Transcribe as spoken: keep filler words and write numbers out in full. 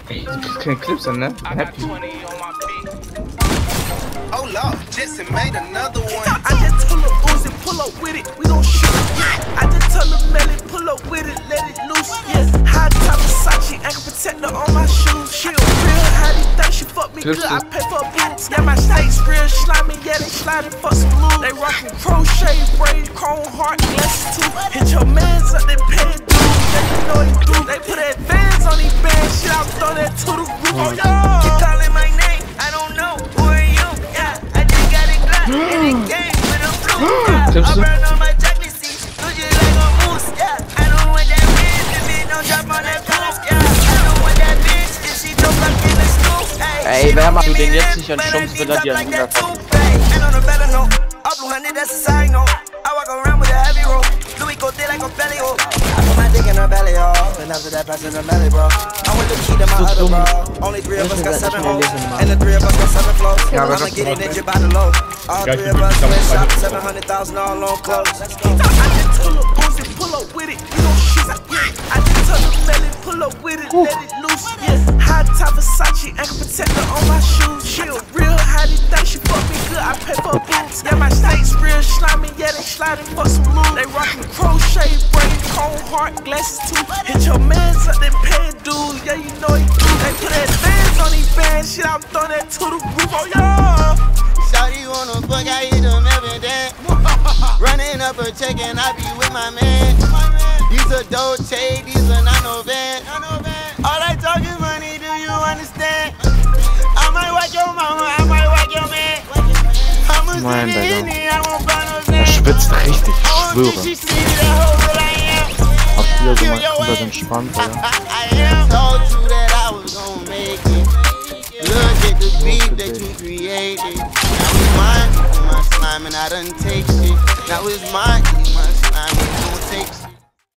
Ey, du kriegst keine Clips an, ne? I'm happy. Oh Lord, Jetson made another one. I just told her Uzi, pull up with it, we gon' shoot. I just told her Melly, pull up with it, let it loose. Yeah, high top Versace, ankle protector on my shoes. She a real hottie, think she fuck me good, I pay for boots. Yeah, my snakes real slimy, yeah, they sliding for some loot. They rockin' crochet, braid, chrome heart, glasses too. Hit your mans up, they pay dues, yeah, you know they do. They put advance on these bands, shit, I throw that to the roof. Oh, yeah. You calling my name, I don't know, who are you? Yeah, I just got it glass in the game with a blue. Yeah, I burn on my chocolate seat, do you like a moose? Yeah, I know what that means, if it don't drop on that goose. Yeah, I know what that bitch, if she don't fuck in the stool. Ey, wer macht den jetzt nicht an Stumps, wenn er dir einen Hühner kommt? And on a better note, up blue hundred, that's a side note. I walk around with a heavy rope, Louis go thick like a belly hole. I put my dick in her belly hole, and after that pass in her belly, bro. I went to key to my other bro. Only three of us got seven hoes, and the three of us got seven flows. I'ma get it ninja by the low. All three of us went shop, seven hundred thousand all on clothes. I just told her Uzi, pull up with it, we gon' shoot. I just told her Melly, pull up with it, let it loose. Yeah, high top Versace, ankle protector on my shoes. She a real hottie, think she fuck me good, I pay for boots. Yeah, my snakes real slimy, yeah, they sliding for some loot. They rockin' crochet, braid, chrome heart, glasses too. Hit your mans up, they pay dues, yeah, you know they do. They put advance on these bands, shit, I'm throwing that to the roof. Oh, yeah. Shawty wanna fuck, I hit them every day. Running up a check and I be with my man. These are Dolce, these are not no van. All I talk is money, do you understand? I might watch your mama, I might watch your man. Mein Digga. Er schwitzt richtig, ich schwöre. Auch wieder so mal komplett entspannt, Digga. Look at the beat that you created. Now it's mine, my slime and I done take shit. Now it's mine.